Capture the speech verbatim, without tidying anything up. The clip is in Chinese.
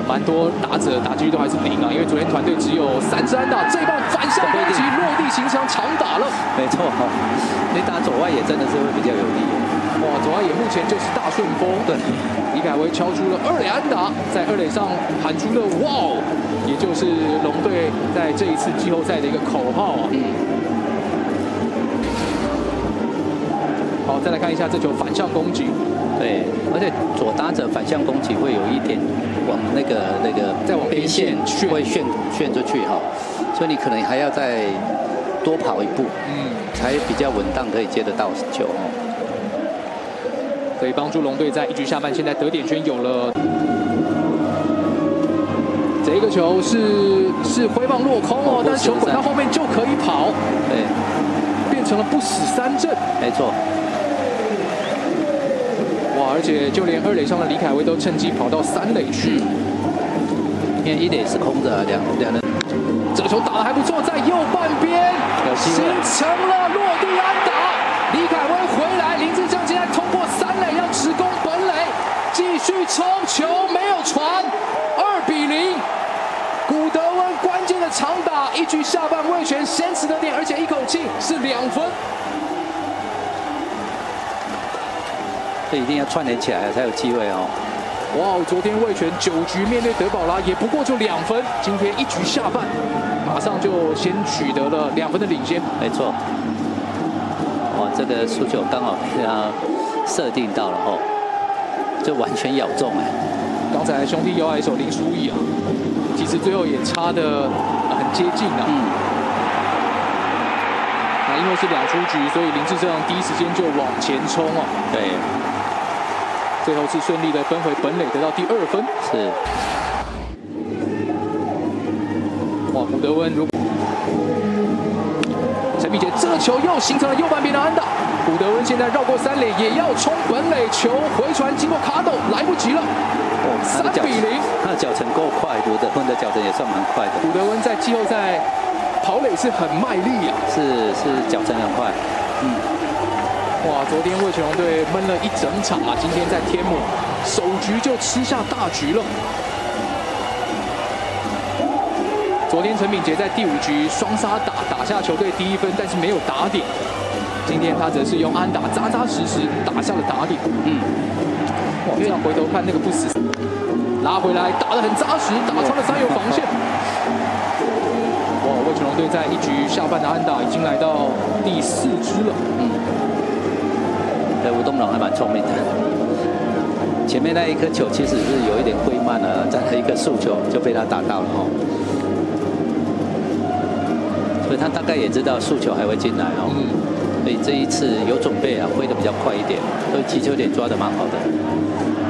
蛮多打者打击率都还是零啊，因为昨天团队只有三支安打，这一棒反向攻击落地形成长打了。 没错哈，你打左外野真的是会比较有利。 哇，左外野目前就是大顺风。 对， 李凯威敲出了二垒安打，在二垒上喊出了哇哦，也就是龙队在这一次季后赛的一个口号啊。嗯。好，再来看一下这球反向攻击。 对，而且左打者反向攻击会有一点往那个那个再往边线会旋旋出去哈，所以你可能还要再多跑一步，嗯，才比较稳当可以接得到球哦。 可以帮助龙队在一局下半现在得点圈有了。这个球是是挥棒落空哦，但是球滚到后面就可以跑， 对， 变成了不死三振， 没错。 哇！而且就连二垒上的李凯威都趁机跑到三垒去， 因为一垒是空着，两两人。 这个球打得还不错，在右半边形成了落地安打。李凯威回来，林志胜现在通过三垒要直攻本垒，继续冲球没有传，二比零。古德温关键的长打，一局下半味全先取得点，而且一口气是两分。 这一定要串联起来才有机会哦。 哇，昨天味全九局面对德保拉也不过就两分，今天一局下半马上就先取得了两分的领先。 没错。哇，这个输球刚好被他设定到了哦，就完全咬中哎。 刚才兄弟右外手林书义啊，其实最后也差得很接近啊。嗯。那因为是两出局，所以林志胜第一时间就往前冲哦。 对。 最后是顺利的奔回本垒，得到第二分。 是。 哇，古德温如陈必杰这球又形成了右半边的安打。古德温现在绕过三垒，也要冲本垒，球回传经过卡斗，来不及了。哦，三比零。 他的脚程够快，古德温的脚程也算蛮快的。 古德温在季后赛跑垒是很卖力啊。 是是，脚程很快。嗯。 哇！昨天味全龙队闷了一整场啊，今天在天母首局就吃下大局了。昨天陈敏杰在第五局双杀打打下球队第一分，但是没有打点。今天他则是用安打扎扎实实打下了打点。嗯，哇！这样回头看那个不死，拉回来打得很扎实，打穿了三游防线。哇！味全龙队在一局下半的安打已经来到第四支了。嗯。 对，吴东龙还蛮聪明的。前面那一颗球其实是有一点挥慢了，再来一个速球就被他打到了哦。所以他大概也知道速球还会进来哦。嗯。所以这一次有准备啊，挥得比较快一点，所以击球点抓得蛮好的。